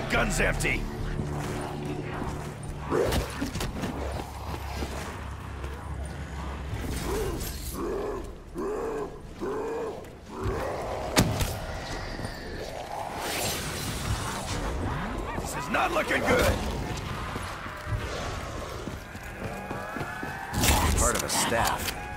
gun's empty. This is not looking good. Part of a staff.